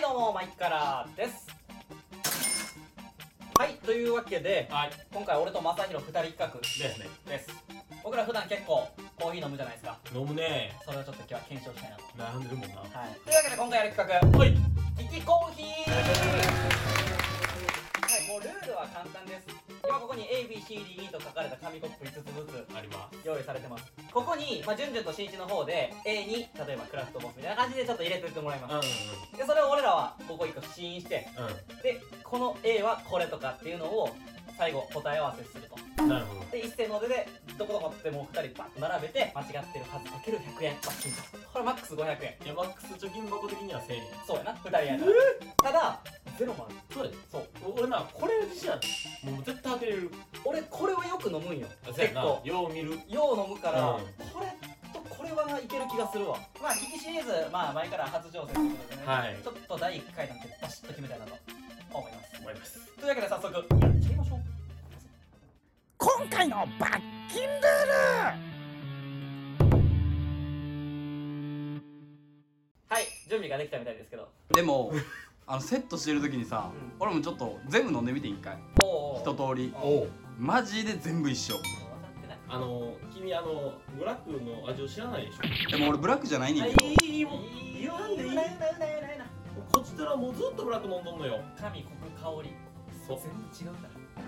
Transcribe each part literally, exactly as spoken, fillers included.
どうもマイカラですはい、というわけで、はい、今回俺と正宏ふたり企画ですねです僕ら普段結構コーヒー飲むじゃないですか。飲むね。それをちょっと今日は検証したいなと悩んでるもんな。はい、というわけで今回やる企画、はい、利きコーヒー。はい、もうルールは簡単です。今ここに エービーシーディーイー と書かれた紙コップいつつずつあります。用意されてます。ここに、まあ、順々と新一の方で エー に例えばクラフトボスみたいな感じでちょっと入れてってもらいます。うんうんうん、でそれを俺らはここいっこ試飲して、うん、でこの A はこれとかっていうのを最後答え合わせすると。なるほど。で一斉の出でどこどこってもうふたりバッと並べて間違ってる数かけるひゃくえん罰金と。これマックスごひゃくえん。いやマックス貯金箱的にはせんえん。そうやな、ふたりやから、えー、ただゼロもある。そうやで。そう俺な、これ自信ある。もう絶対当てれる。俺これはよく飲むんよ。結構よう見る、よう飲むから、うん、これとこれはいける気がするわ。まあ利きシリーズ、まあ前から初挑戦ということでね、はい、ちょっとだいいっかいなんてバシッと決めたいなと思います思いますというわけで早速やっちゃいましょう。 今回の罰金ルール。 はい、準備ができたみたいですけど、 でもあのセットしてる時にさ、うん、俺もちょっと全部飲んでみて一回。一通り。マジで全部一緒。 あの君あのブラックの味を知らないでしょ。 でも俺ブラックじゃないねんけど。 いいいいもう言わんでいい。こちとらもうずっとブラック飲んどんのよ。 神コク香り、そう全部違うんだ。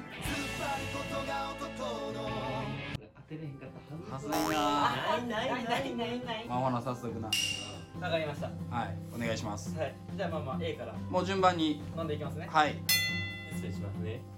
当てれへんかったはず。 はずいな。 ないないないないない。 まあほな早速な。 わかりました。 はい、お願いします。 はい、じゃあまあまあ A からもう順番に飲んでいきますね。 はい、 失礼しますね。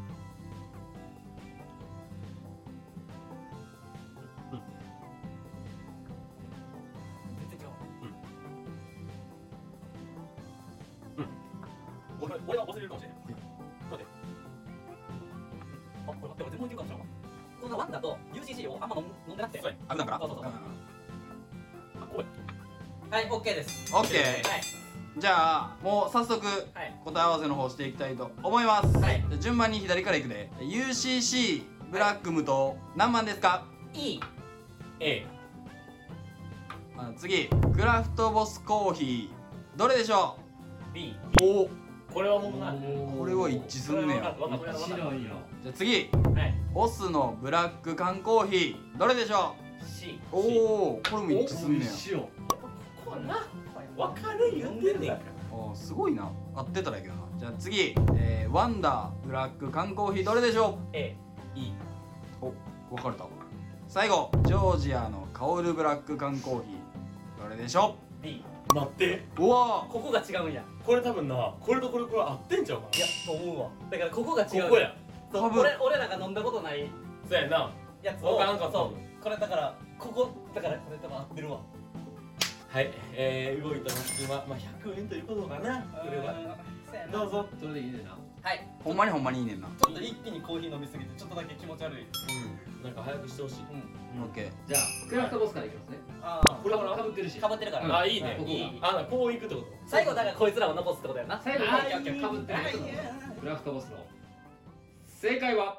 俺俺は忘れるかもしれない。待って。あ、これ待って、全然いけるかもしれない。このワンだと ユーシーシー をあんま飲んでなくて。 あ、普段から。 そうそうそう。あ、これ。はい、オッケーです。 オッケー。はい。じゃあもう早速答え合わせの方していきたいと思います。はい。じゃ順番に左からいくで。ユーシーシー ブラック無糖何番ですか？ E。 A。 あ、次クラフトボスコーヒーどれでしょう？ B。 お。 これはもうな、 これは一致すんねや。 一致なんや。 じゃあ次、はい、ボスのブラック缶コーヒーどれでしょう？ C。 おお、これも一致すんねや。 ここな、 分かる言ってんねんから。 ああ、すごいな。合ってたらいいけどな。じゃあ次、えー、ワンダーブラック缶コーヒーどれでしょう？ A。E。 お、分かれた。最後、ジョージアの香るブラック缶コーヒーどれでしょう？ B。 待って、 うわ、 ここが違うんや。 これ多分な、これとこれこれ合ってんちゃうかな。 いや、と思うわ。だからここが違う。 ここや。 俺俺らが飲んだことないそうやなやつを、そうこれだからここだからこれ多分合ってるわ。 はい、えー、動いた金はまあひゃくえんということかな。これはどうぞ。それでいいねんな。 はい、 ほんまにほんまにいいねんな。 ちょっと一気にコーヒー飲みすぎてちょっとだけ気持ち悪い。 うん、なんか早くしてほしい。 うん、オッケー。 じゃあクラフトボスからいきますね。 ああ、 これからかぶってるし。 かぶってるから。 あ、いいね。あ、こういくってこと。 最後だからこいつらを残すってことやな。 最後かぶってるクラフトボスの正解は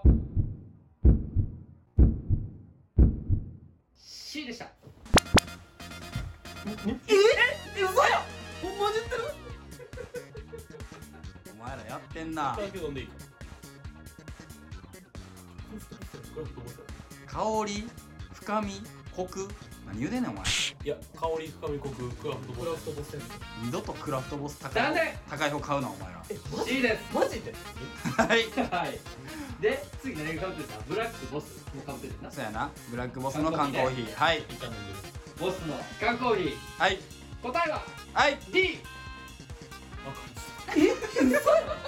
C でした。 ええ、嘘や。ほんまに言ってる。 お前らやってんな。香り、深み、コク、何言うてんねんお前。 いや、香り、深み、コク、クラフトボス。クラフトボス。 二度とクラフトボス高い高い方買うなお前ら。 え、いいです。マジで。 はいはい 。で、次何がかぶってるか。ブラックボスもかぶってるな。 そうやな。ブラックボスの缶コーヒー。はい。 ボスの缶コーヒー。 はい。 答えははい D。 え、嘘やろ。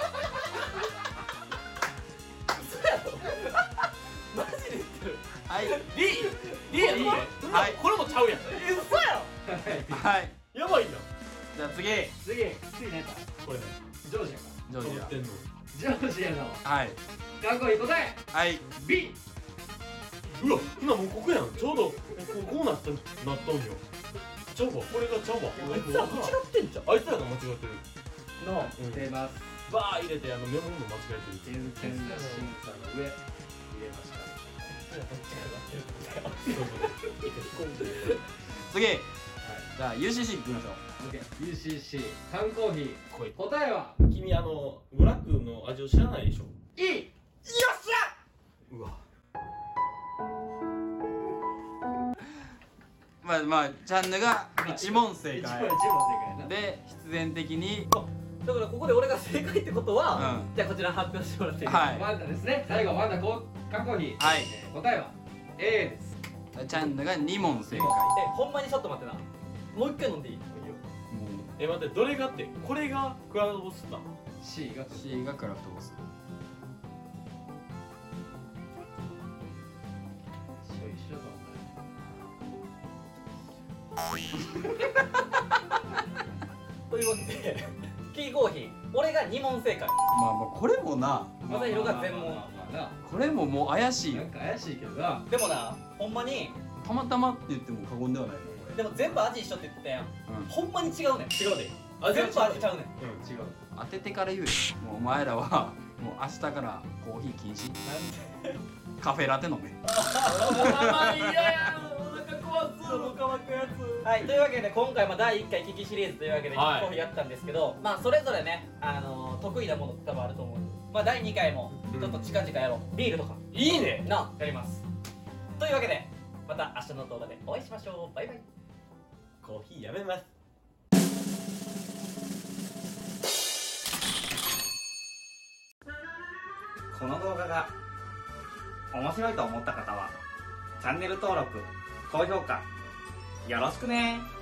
マジで言ってる。 はい。 D。D やろ。 はい。 これもちゃうやん。 え、嘘やろ。はい。 やばいな。 じゃあ次。 次、次何だ。 これね。 ジョージアか。 ジョージア。 ジョージアの。 はい。 缶コーヒー答え。 はい。 B。 うわ、今もうここやん。ちょうどこうなったなったんよ。ちゃうわ、これがちゃうわ。 あいつら間違ってんじゃん。 あいつらが間違ってる。 の出ます。 バー入れてあのメモるの間違えてる。 厳選な審査の上入れました。 次。じゃあ ユーシーシー いきましょう。 ユーシーシー 缶コーヒこいー答えは君あのブラックの味を知らないでしょ。 いい。 うわまあまあチャンヌが一問正一問解一問正解やな。 で必然的にだからここで俺が正解ってことは、 うんじゃあこちら発表してもらっていいですか。 はいワンダですね。最後ワンダコ缶コーヒー。 はいえー答えは A です。 チャンヌがに問正解。 えほんまにちょっと待ってな、もう一回飲んでいい？ え待ってどれがってこれがクラウドボスだ。 C が C がクラフトボス。 一緒だというわけでキーコーヒー俺がに問正解、 まあまあこれもなまさひろが全問。 まあまあまあこれももう怪しいよ。 ななんか怪しいけどな。 でもなほんまにたまたまって言っても過言ではないよこでも全部味一緒って言ってたやん、 れ。うん。 ほんまに違うねん。 違うで全部味ちゃうねん。 違う。 当ててから言うよ。もうお前らはもう明日からコーヒー禁止。カフェラテ飲め。 あ嫌やお腹壊す喉乾くやつ。はい、というわけで今回まあだいいっかいキキシリーズというわけでキはいキコーヒーやったんですけど、まあそれぞれね、あのー得意なものって多分あると思う。まあだいにかいもちょっと近々やろう。ビールとかいいね。 なやります。というわけでまた明日の動画でお会いしましょう。バイバイ。 コーヒーやめます。 この動画が面白いと思った方はチャンネル登録、高評価よろしくね。